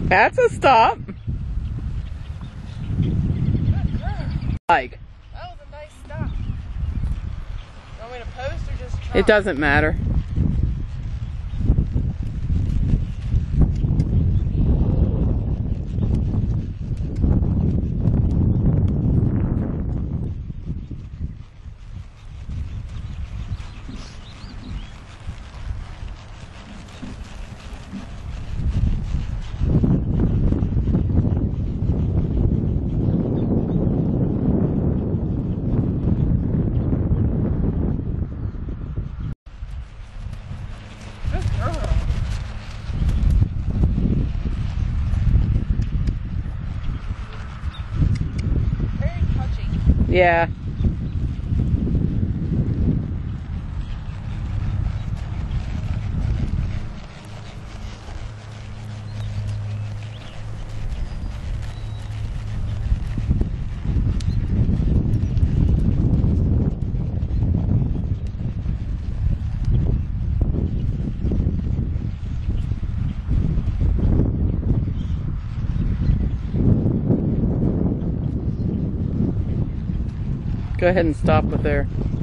That's a stop. Like. That was a nice stop. You want me to post or just try? It doesn't matter. Yeah. Go ahead and stop with there.